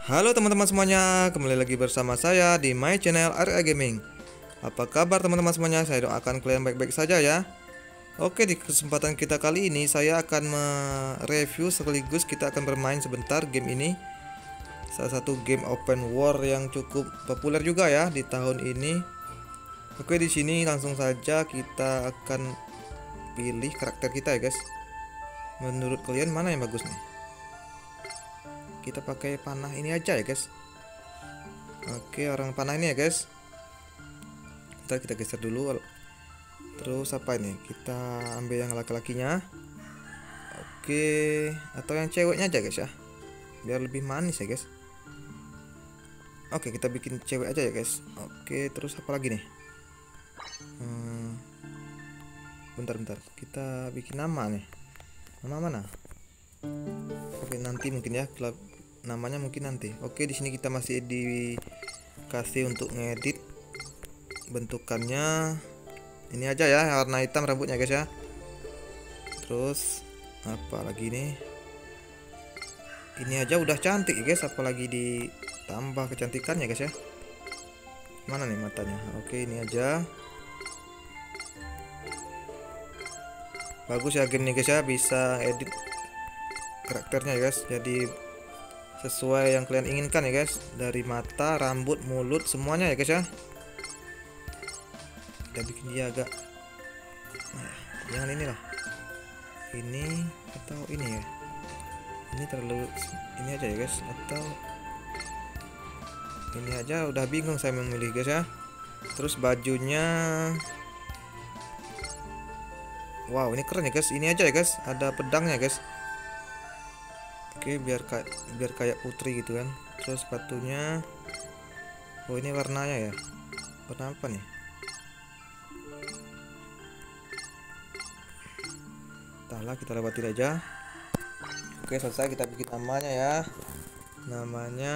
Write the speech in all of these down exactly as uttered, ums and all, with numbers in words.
Halo teman-teman semuanya, kembali lagi bersama saya di my channel Area Gaming. Apa kabar teman-teman semuanya? Saya doakan kalian baik-baik saja ya. Oke, di kesempatan kita kali ini saya akan mereview sekaligus kita akan bermain sebentar game ini. Salah satu game open world yang cukup populer juga ya di tahun ini. Oke, di sini langsung saja kita akan pilih karakter kita ya guys. Menurut kalian mana yang bagus nih? Kita pakai panah ini aja ya guys. Oke, orang panah ini ya guys. Ntar kita geser dulu. Terus apa ini? Kita ambil yang laki-lakinya. Oke, atau yang ceweknya aja guys ya, biar lebih manis ya guys. Oke, kita bikin cewek aja ya guys. Oke, terus apa lagi nih? Hmm, bentar bentar, kita bikin nama nih. Nama mana? Oke, nanti mungkin ya, klub namanya mungkin nanti. Oke, di sini kita masih dikasih untuk ngedit bentukannya. Ini aja ya, warna hitam rambutnya guys ya. Terus apa lagi nih? Ini aja udah cantik ya guys, apalagi ditambah kecantikannya guys ya. Mana nih matanya? Oke, ini aja. Bagus ya game nih guys ya, bisa edit karakternya ya guys, jadi sesuai yang kalian inginkan ya guys, dari mata, rambut, mulut, semuanya ya guys ya. Kita bikin dia agak, nah, jangan inilah, ini atau ini ya, ini terlalu ini aja ya guys, atau ini aja. Udah bingung saya memilih guys ya. Terus bajunya, wow ini keren ya guys, ini aja ya guys, ada pedangnya guys. Oke, biar kayak biar kayak putri gitu kan. Terus sepatunya, oh ini warnanya ya, warna apa nih? Entahlah, kita lewatin aja. Oke, selesai. Kita bikin namanya ya, namanya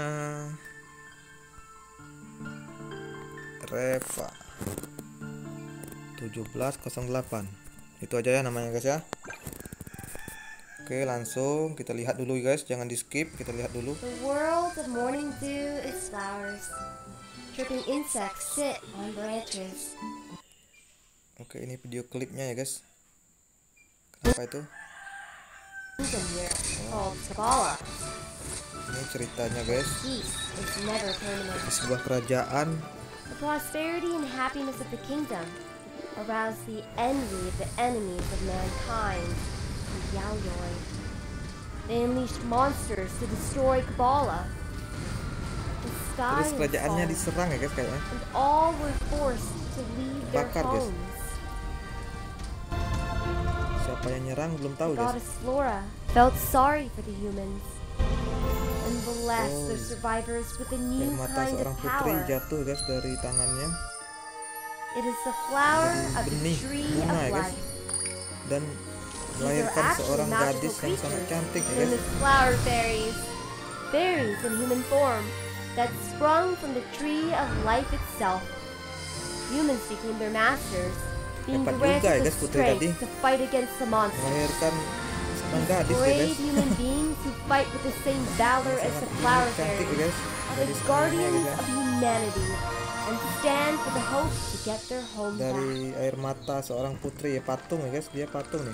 Reva tujuh belas nol delapan. Itu aja ya namanya guys ya. Oke, langsung kita lihat dulu guys, jangan di skip, kita lihat dulu. The world of morning dew is flowers. Dripping insects sit on branches. Oke, ini video klipnya ya guys. Kenapa itu? Kingdom here called Kabbalah. Ini ceritanya guys. Peace is never permanent. Di sebuah kerajaan. The prosperity and happiness of the kingdom arouse the envy of the enemies of mankind, the Yaoyoi. They unleashed monsters to destroy Kabbalah. The sky Terus was kerajaannya fallen, diserang ya guys kayaknya. and all were forced to leave their Bakar, guys. homes. Siapa yang nyerang belum tahu guys. Goddess Flora felt sorry for the humans and blessed Oh. their survivors with a new Air mata kind of seorang putri power. jatuh guys dari tangannya, It is the flower dari of the benih tree bunga of ya guys, life. dan These are melahirkan actually seorang magical gadis yang sangat creatures cantik ya known guys. as flower fairies. Fairies in human form that sprung from the tree of life itself. Humans became their masters, being Hebat juga ya granted the guys putri tadi, strength to fight against the monster. melahirkan seorang These gadis ya brave guys. human beings who fight with the same valor as the flower Cantik ya fairies guys, are the gadis ini ya guardians guys ya. of humanity and stand for the hope to get their home back. Dari air mata seorang putri ya, patung ya guys, dia patung nih.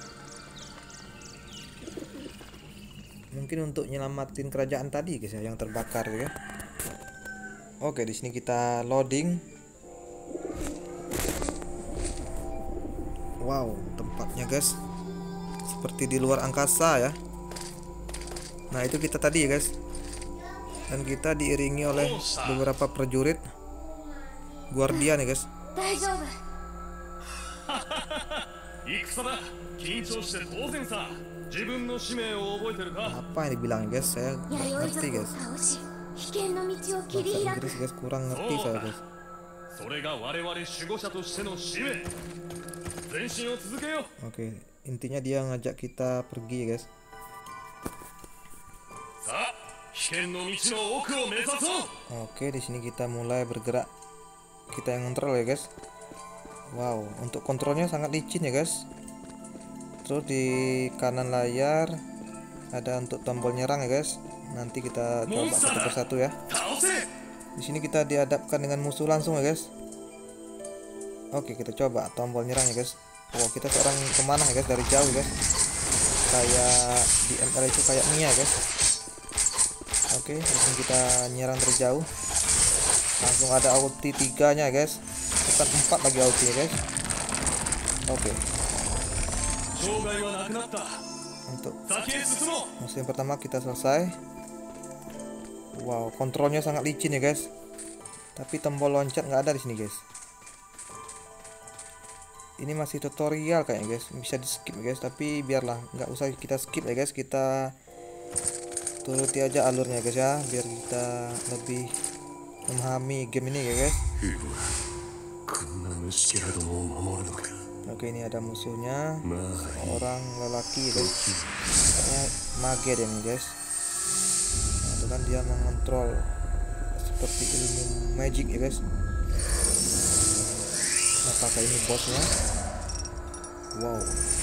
Mungkin untuk nyelamatin kerajaan tadi guys ya, yang terbakar ya. Oke, di sini kita loading. Wow, tempatnya guys seperti di luar angkasa ya. Nah, itu kita tadi ya guys. Dan kita diiringi oleh beberapa prajurit guardian ya guys. 大丈夫。 戦だ。緊張して当然さ。自分の使命を覚えてるか。 Apa yang dibilang guys, saya nggak ngerti guys. 倒し、危険の道を切 Bahasa り開く。 Inggris guys, kurang ngerti saya guys. それが我々守護者としての使命。前進を続けよう。 Oke, intinya dia ngajak kita pergi guys. さあ、危険の道の奥を目指そう。 Oke, di sini kita mulai bergerak. Kita yang kontrol ya guys. Wow, untuk kontrolnya sangat licin ya guys. Terus di kanan layar ada untuk tombol nyerang ya guys. Nanti kita coba satu persatu ya. Di sini kita dihadapkan dengan musuh langsung ya guys. Oke, kita coba tombol nyerang ya guys. Wow, kita seorang pemanah ya guys, dari jauh guys. Kayak di M L itu kayak Mia guys. Oke, langsung kita nyerang dari jauh. Langsung ada ulti tiga nya guys. Bukan empat lagi ulti ya guys. Oke. Untuk musuh yang pertama kita selesai. Wow, kontrolnya sangat licin ya guys. Tapi tombol loncat nggak ada di sini guys. Ini masih tutorial kayaknya guys, bisa di skip ya guys. Tapi biarlah, nggak usah kita skip ya guys. Kita turuti aja alurnya guys ya, biar kita lebih memahami game ini ya guys. Oke, ini ada musuhnya, seorang lelaki ya guys. Kayaknya mage dia nih guys. Nah, itu kan dia mengontrol seperti ilmu magic ya guys. Apakah ini bosnya? Wow,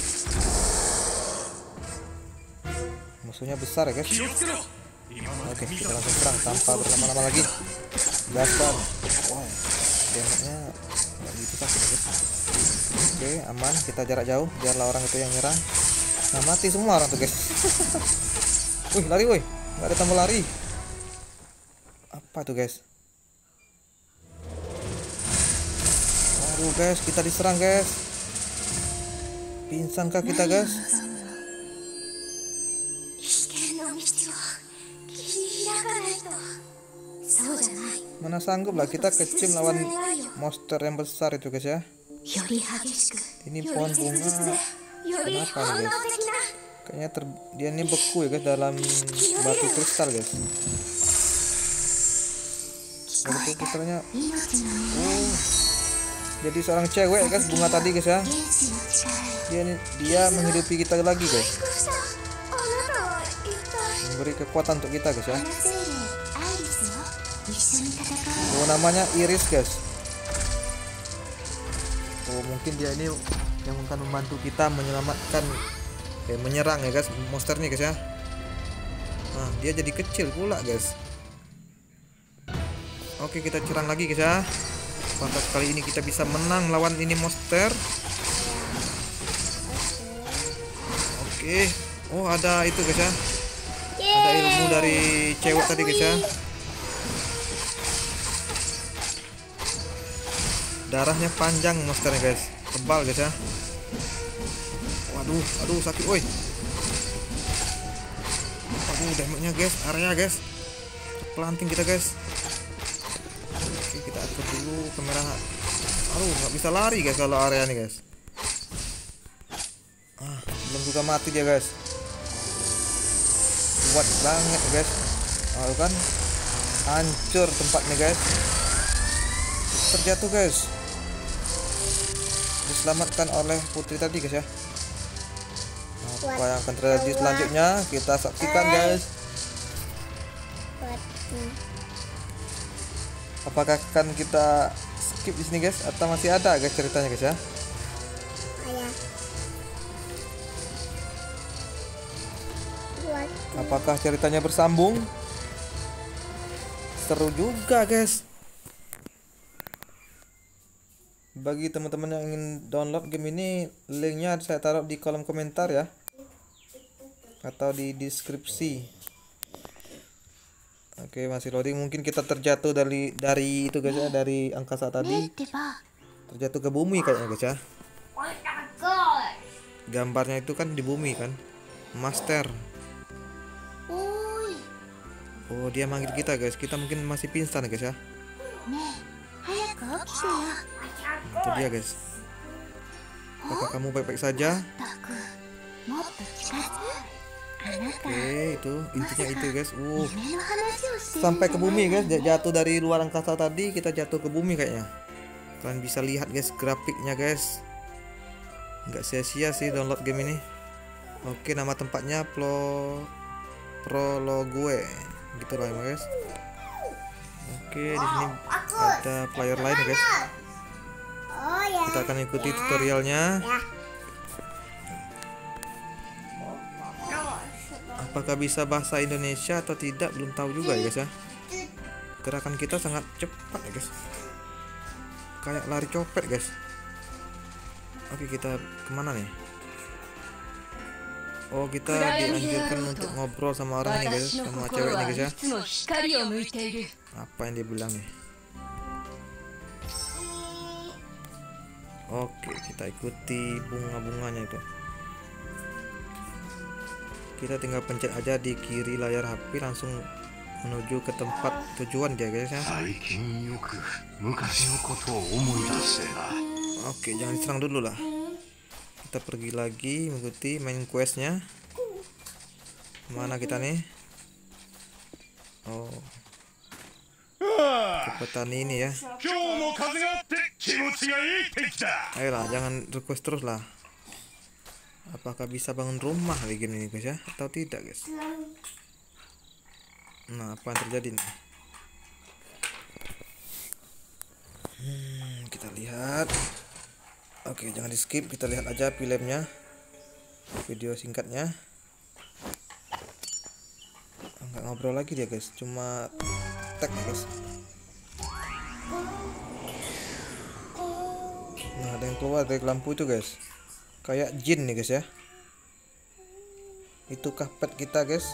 musuhnya besar ya guys. Oke, kita langsung serang tanpa berlama-lama lagi. Gaskan. Wow, damage-nya nggak gitu sakit ya guys. Oke, aman, kita jarak jauh biarlah orang itu yang nyerang. Nah, mati semua orang tuh guys. Wih, lari wih, nggak ada tombol lari. Apa tuh guys? Aduh guys, kita diserang guys. Pingsankah kita guys? Mana sanggup lah, kita kecil lawan monster yang besar itu guys ya. Ini pohon bunga. Kenapa nih guys? Kayaknya ter dia ini beku ya guys dalam batu kristal guys. Batu kristalnya. Oh, jadi seorang cewek guys, bunga tadi guys ya. Dia ini dia menghidupi kita lagi guys. Memberi kekuatan untuk kita guys ya. Oh, namanya Iris guys. Oh, mungkin dia ini yang akan membantu kita menyelamatkan, eh, menyerang ya guys monsternya guys ya. Nah, dia jadi kecil pula guys. Oke, kita serang lagi guys ya. Apakah kali ini kita bisa menang lawan ini monster? Oke. Oh, ada itu guys ya. Ada ilmu dari cewek tadi guys ya. Darahnya panjang monsternya guys, tebal guys ya. Waduh, aduh sakit woi. Aduh, damage-nya guys, area guys. Planting kita guys. Oke, kita atur dulu kamera. Aduh, nggak bisa lari guys kalau area nih guys. Ah, belum juga mati dia guys. Kuat banget guys. Ah, kan hancur tempatnya guys. Terjatuh guys. Diselamatkan oleh putri tadi guys ya. Apa yang akan terjadi selanjutnya kita saksikan guys. Apakah akan kita skip di sini guys atau masih ada guys ceritanya guys ya? Apakah ceritanya bersambung? Seru juga guys. Bagi teman-teman yang ingin download game ini, linknya saya taruh di kolom komentar ya, atau di deskripsi. Oke, masih loading. Mungkin kita terjatuh dari dari itu guys ya, dari angkasa tadi, terjatuh ke bumi kayaknya guys ya. Gambarnya itu kan di bumi kan, master. Oh, dia manggil kita guys. Kita mungkin masih pingsan guys ya. Itu dia guys. Apakah kamu baik-baik saja? Oke, itu intinya itu guys. Uh, sampai ke bumi guys. Jatuh dari luar angkasa tadi, kita jatuh ke bumi kayaknya. Kalian bisa lihat guys grafiknya guys. Nggak sia-sia sih download game ini. Oke, nama tempatnya Pro Prologue. Gitulah ya guys. Oke, di sini ada player lain guys. Kita akan ikuti tutorialnya. Apakah bisa bahasa Indonesia atau tidak belum tahu juga ya guys ya. Gerakan kita sangat cepat ya guys, kayak lari copet guys. Oke, kita kemana nih? Oh, kita dianjurkan untuk ngobrol sama orang nih guys, sama cewek nih guys ya. Apa yang dia bilang nih? Oke, kita ikuti bunga-bunganya itu. Kita tinggal pencet aja di kiri layar H P, langsung menuju ke tempat tujuan dia guys ya. Oke, jangan diserang dulu lah. Kita pergi lagi mengikuti main questnya. Mana kita nih? Oh, ke petani ini ya. Ayolah, jangan request terus lah. Apakah bisa bangun rumah di game ini guys ya, atau tidak guys? Nah, apa yang terjadi nih? Hmm, kita lihat. Oke, jangan di skip, kita lihat aja filmnya, video singkatnya. Nggak ngobrol lagi dia guys, cuma tag guys. Nah, ada yang keluar dari lampu itu guys, kayak jin nih guys ya. Itukah pet kita guys?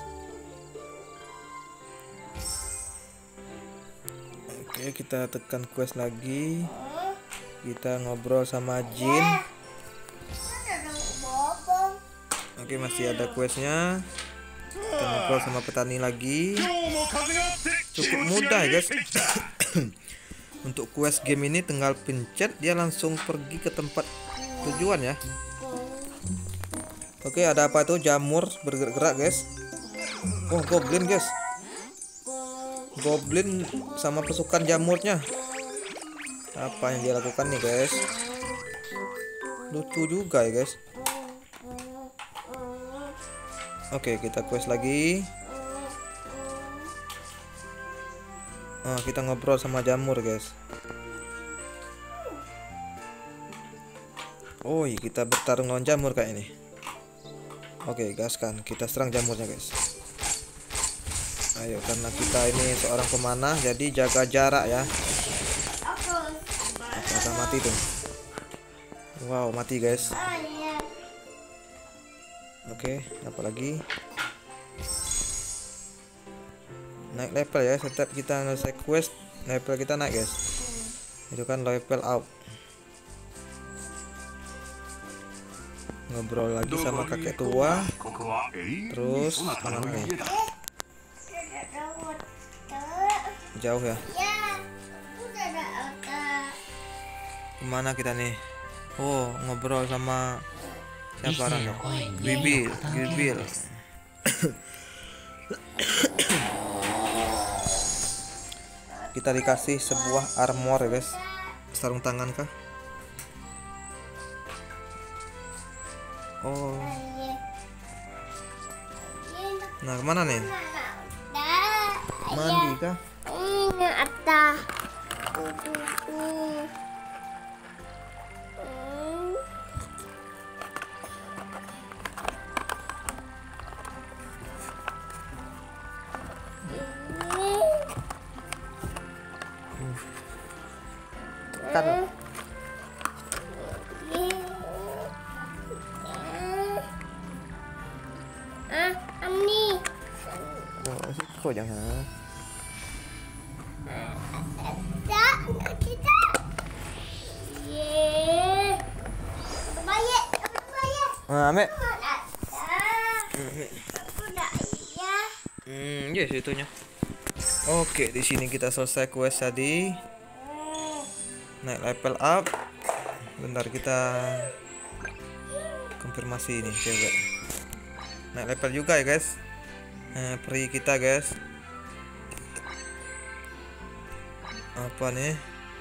Oke, kita tekan quest lagi. Kita ngobrol sama jin. Oke, masih ada questnya. Kita ngobrol sama petani lagi. Cukup mudah guys. Untuk quest game ini tinggal pencet, dia langsung pergi ke tempat tujuan ya. Oke, ada apa itu? Jamur bergerak guys. Oh, goblin guys. Goblin sama pasukan jamurnya. Apa yang dia lakukan nih guys? Lucu juga ya guys. Oke, kita quest lagi. Oh, kita ngobrol sama jamur guys. Oh, kita bertarung lawan jamur kayak ini. Oke, gaskan, kita serang jamurnya guys. Ayo, karena kita ini seorang pemanah, jadi jaga jarak ya. Apakah mati tuh? Wow, mati guys. Oke, apa lagi? Naik level ya, setiap kita selesai quest level kita naik guys. Itu kan level up. Ngobrol lagi sama kakek tua. Terus kemana nih? Jauh ya. Kemana kita nih? Oh, ngobrol sama siapa orangnya? Bibil, Bibil. Kita dikasih sebuah armor ya guys. Sarung tangan kah? Oh. Nah, kemana nih? Mandi kah? Ini ada. Kan. Ah, Amni. Oh, kok jangan. Tak, kita. Ye. Bayar, bayar. Nah, Ame. Aku dah ya. Hmm, yes itunya. Oke, di sini kita selesai quest tadi. Naik level up. Bentar, kita konfirmasi ini cewek. Naik level juga ya guys. Nah, peri kita guys. Apa nih?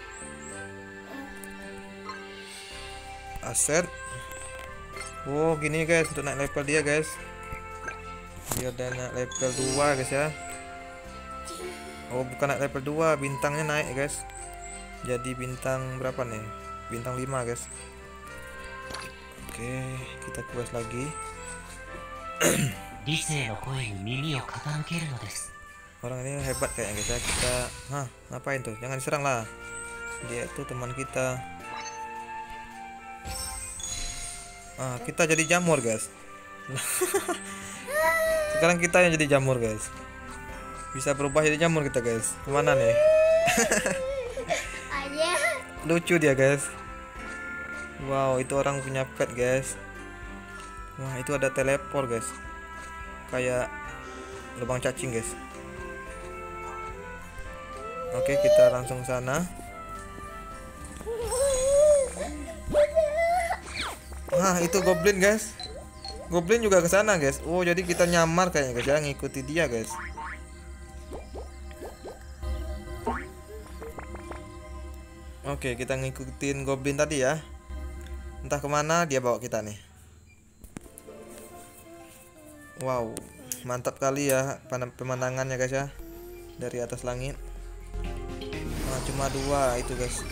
Aset. Wow, gini guys untuk naik level dia guys. Dia udah naik level dua guys ya. Oh, bukan naik level dua, bintangnya naik guys. Jadi bintang berapa nih? Bintang lima guys. Oke, kita quest lagi. Orang ini hebat kayaknya guys ya. Kita, hah, ngapain tuh? Jangan diserang lah. Dia itu teman kita. Ah, kita jadi jamur guys. Sekarang kita yang jadi jamur guys. Bisa berubah jadi jamur kita guys. Kemana nih? Lucu dia guys. Wow, itu orang punya pet guys. Wah, itu ada teleport guys. Kayak lubang cacing guys. Oke, kita langsung sana. Nah, itu goblin guys. Goblin juga ke sana guys. Oh, jadi kita nyamar kayaknya guys ya, ngikuti dia guys. Oke, kita ngikutin goblin tadi ya. Entah kemana dia bawa kita nih. Wow, mantap kali ya pemandangannya guys ya, dari atas langit. Nah, cuma dua itu guys.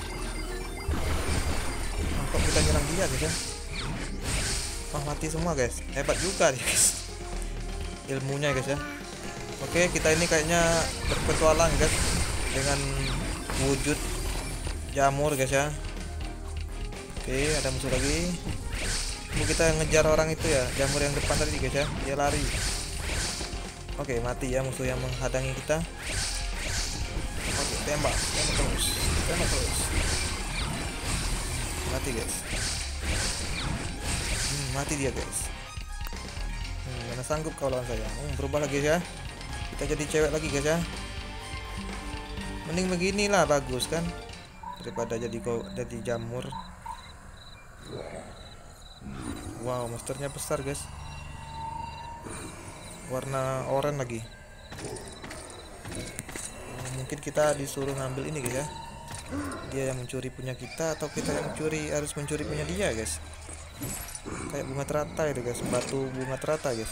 Nah, kok kita nyerang dia guys ya? Oh, mati semua guys. Hebat juga dia guys, ilmunya guys ya. Oke, kita ini kayaknya berpetualang guys dengan wujud jamur guys ya. Oke, ada musuh lagi. Ini kita ngejar orang itu ya, jamur yang depan tadi guys ya. Dia lari. Oke, mati ya musuh yang menghadangi kita. Oke, tembak, tembak terus, tembak terus. Mati guys. Hmm, mati dia guys. Hmm, mana sanggup kau lawan saya? Hmm, berubah lagi ya. Kita jadi cewek lagi guys ya. Mending beginilah bagus kan, daripada jadi kau jadi jamur. Wow, monsternya besar guys. Warna oranye lagi. Mungkin kita disuruh ngambil ini guys ya. Dia yang mencuri punya kita atau kita yang mencuri harus mencuri punya dia guys. Kayak bunga teratai itu guys, batu bunga teratai guys.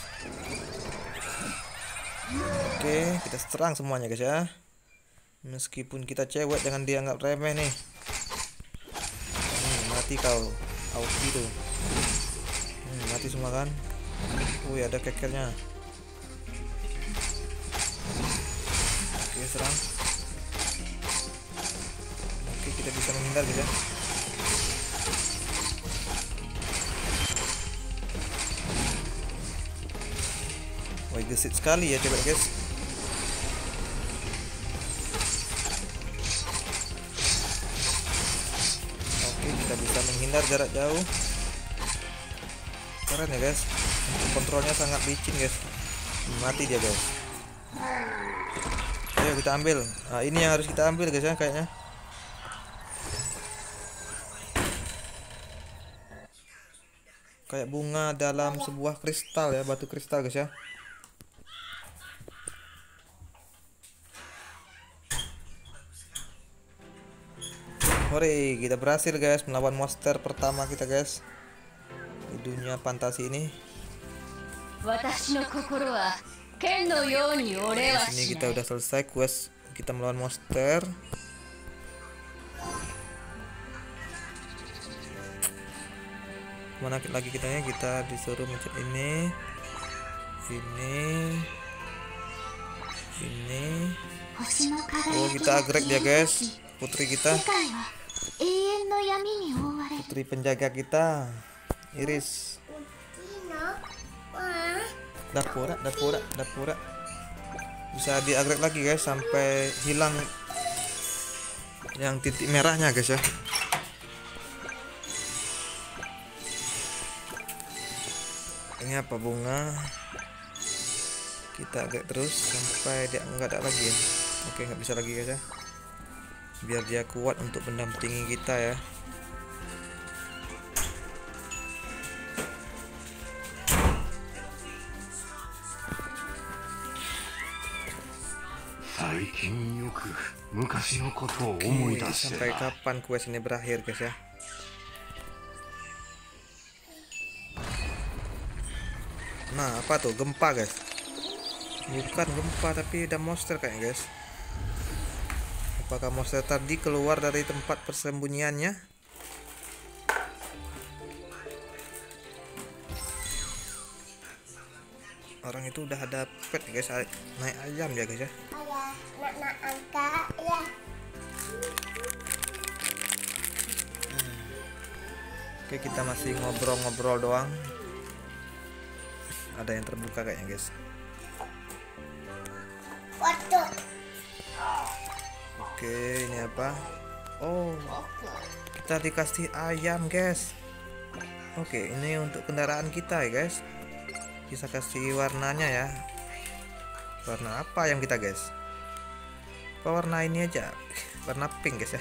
Oke, kita serang semuanya guys ya. Meskipun kita cewek jangan dianggap remeh nih. Hmm, mati kau, Auki tuh. Hmm, mati semua kan. Wih, ada kekernya. Oke, serang. Oke, kita bisa menghindar gitu ya. Wih, gesit sekali ya coba guys. Oke, kita bisa menghindar jarak jauh. Keren ya guys, kontrolnya sangat licin guys. Mati dia guys. Ayo kita ambil. Nah, ini yang harus kita ambil guys ya kayaknya. Kayak bunga dalam sebuah kristal ya, batu kristal guys ya. Hore, kita berhasil guys melawan monster pertama kita guys di dunia fantasi ini. Di sini kita udah selesai quest kita melawan monster. Mana lagi kitanya? Kita disuruh mencet ini, ini, ini. Oh, kita agrek dia guys, putri kita, putri penjaga kita, Iris. Dapura, dapura, dapura. Bisa diagrek lagi guys sampai hilang yang titik merahnya guys ya. Ini apa, bunga? Kita agak terus sampai dia nggak ada lagi ya. Oke, nggak bisa lagi guys ya. Biar dia kuat untuk mendampingi kita ya. Oke, sampai kapan quest ini berakhir guys ya? Nah, apa tuh? Gempa guys. Bukan gempa tapi ada monster kayaknya guys. Apakah monster tadi keluar dari tempat persembunyiannya? orang itu udah ada pet guys, naik ayam ya guys ya. Ayah, nak nak angka ya. Oke, kita masih ngobrol-ngobrol doang. Ada yang terbuka kayaknya guys. Waduh. Oke, ini apa? Oh, kita dikasih ayam guys. Oke, ini untuk kendaraan kita ya guys. Bisa kasih warnanya ya. Warna apa ayam kita guys? Apa warna ini aja? Warna pink guys ya.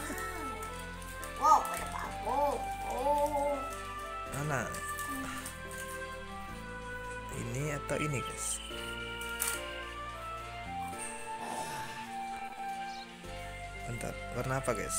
Wow, ada bambu. Oh. Mana? Ini atau ini guys? Bentar, warna apa guys?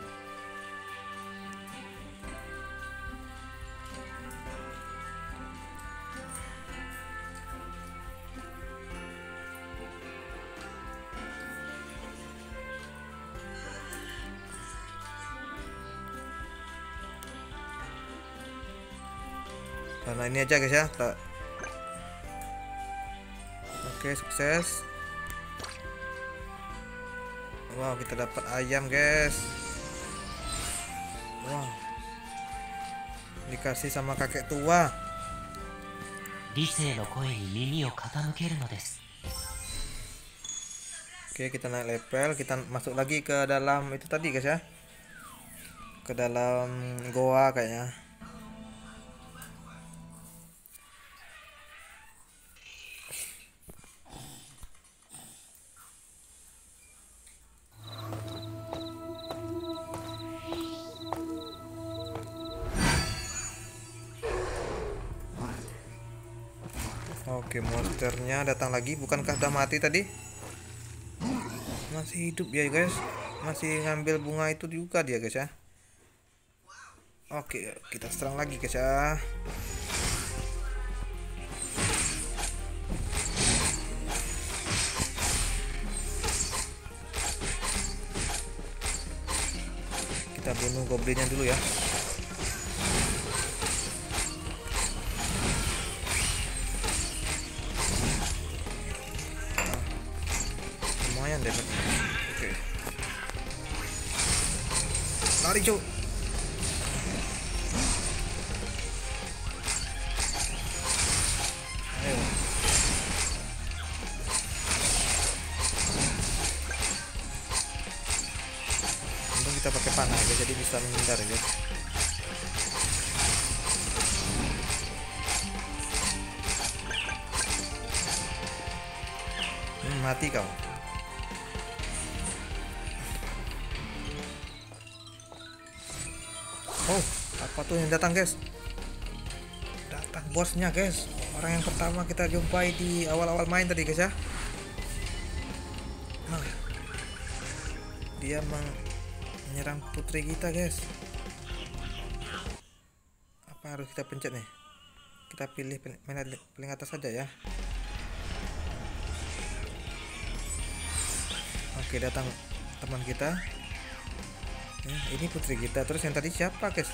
Warna ini aja guys ya. Oke, sukses. Wow, kita dapat ayam guys. Wow, dikasih sama kakek tua. 理性の声に耳を傾けるのです。 Oke, kita naik level, kita masuk lagi ke dalam itu tadi guys ya. Ke dalam goa kayaknya. Oke, monsternya datang lagi. Bukankah udah mati tadi? Masih hidup ya guys. Masih ngambil bunga itu juga dia guys ya. Oke, kita serang lagi guys ya. Kita bunuh goblinnya dulu ya. Lumayan deh. Oke. Lari cuy. Ayo. Untung kita pakai panah ya, jadi bisa menghindar ya. Hmm, mati kau. Oh, apa tuh yang datang guys? Datang bosnya guys. Orang yang pertama kita jumpai di awal-awal main tadi guys ya. Nah, dia menyerang putri kita guys. Apa harus kita pencet nih? Kita pilih paling atas saja ya. Oke, datang teman kita. Ya, ini putri kita. Terus yang tadi siapa guys?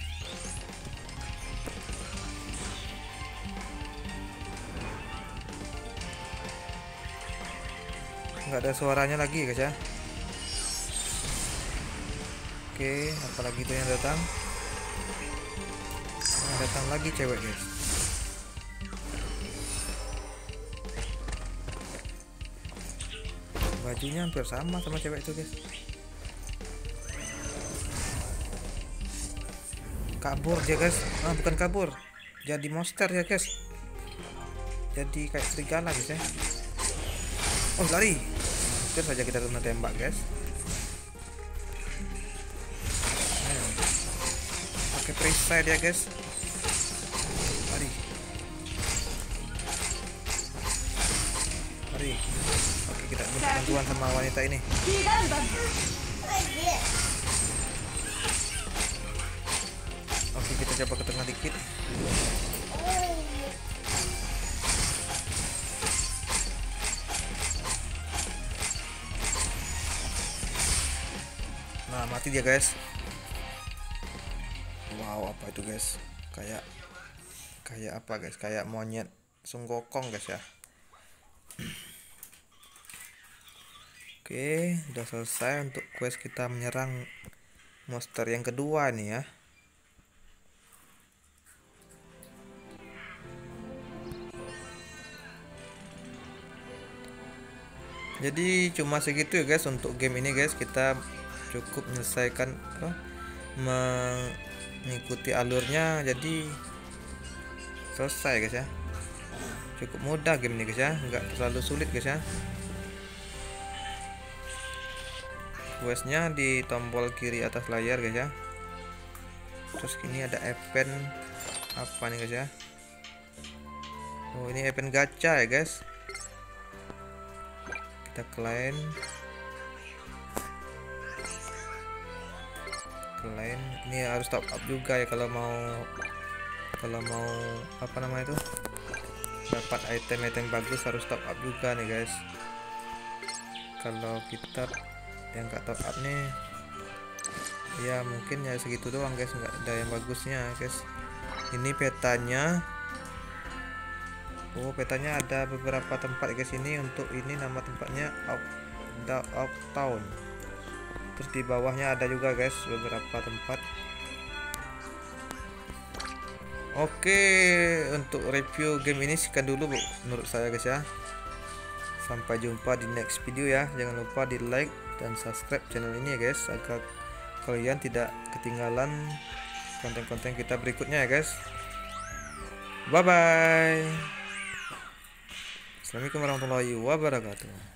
Nggak ada suaranya lagi guys ya. Oke, apalagi itu yang datang. Nah, datang lagi cewek guys. Bajunya hampir sama sama cewek itu guys. Kabur dia guys. Ah, bukan kabur, jadi monster ya guys. Jadi kayak serigala guys ya. Oh, lari. Hampir saja kita kena tembak guys. Hmm. Pakai perisai dia guys. Lari. Lari. Oke, kita minta bantuan sama wanita ini. Oke, kita coba ke tengah dikit. Nah, mati dia guys. Wow, apa itu guys? Kayak kayak apa guys? Kayak monyet langsung gokong guys ya. Oke, udah selesai untuk quest kita menyerang monster yang kedua nih ya. Jadi cuma segitu ya guys untuk game ini guys. Kita cukup menyelesaikan apa, mengikuti alurnya, jadi selesai guys ya. Cukup mudah game ini guys ya, nggak terlalu sulit guys ya. Questnya di tombol kiri atas layar guys ya. Terus ini ada event apa nih guys ya. Oh ini event gacha ya guys. Kita klaim klaim ini harus top up juga ya kalau mau kalau mau apa namanya itu dapat item-item bagus, harus top up juga nih guys. Kalau kita yang nggak top up nih ya mungkin ya segitu doang guys, nggak ada yang bagusnya guys. Ini petanya. Oh petanya ada beberapa tempat guys. Ini untuk ini nama tempatnya Out of Town. Terus di bawahnya ada juga guys beberapa tempat. Oke, untuk review game ini sekian dulu bu, menurut saya guys ya. Sampai jumpa di next video ya. Jangan lupa di like dan subscribe channel ini ya guys, agar kalian tidak ketinggalan konten-konten kita berikutnya ya guys. Bye bye. Assalamualaikum warahmatullahi wabarakatuh.